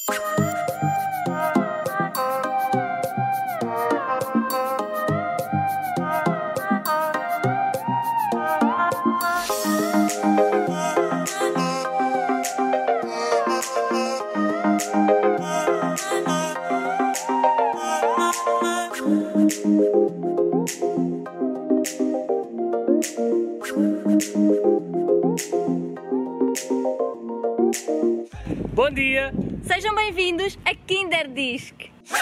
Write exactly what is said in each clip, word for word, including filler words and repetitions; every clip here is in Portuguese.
Bom dia! Sejam bem-vindos a Kinderdisc!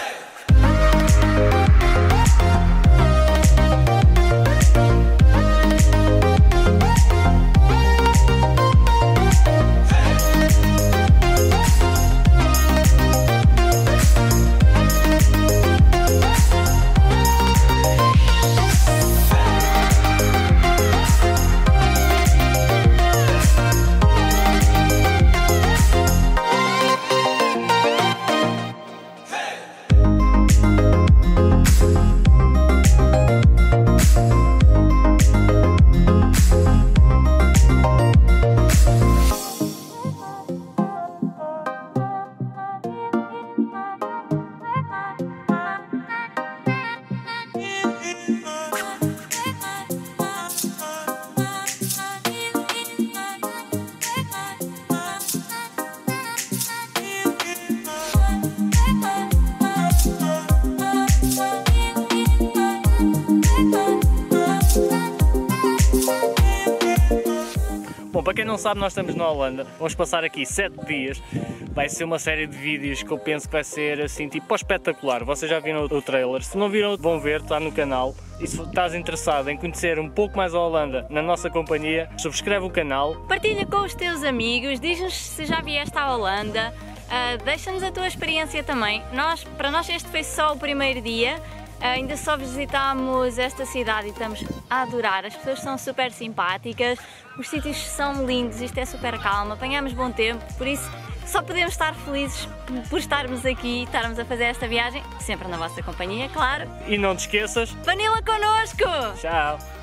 Bom, para quem não sabe, nós estamos na Holanda, vamos passar aqui sete dias, vai ser uma série de vídeos que eu penso que vai ser assim, tipo, espetacular. Vocês já viram o trailer, se não viram vão ver, está no canal. E se estás interessado em conhecer um pouco mais a Holanda na nossa companhia, subscreve o canal. Partilha com os teus amigos, diz-nos se já vieste à Holanda, uh, deixa-nos a tua experiência também. Nós, para nós este foi só o primeiro dia. Uh, ainda só visitámos esta cidade e estamos a adorar, as pessoas são super simpáticas, os sítios são lindos, isto é super calmo, apanhamos bom tempo, por isso só podemos estar felizes por estarmos aqui e estarmos a fazer esta viagem, sempre na vossa companhia, claro. E não te esqueças, Vanilla connosco! Tchau!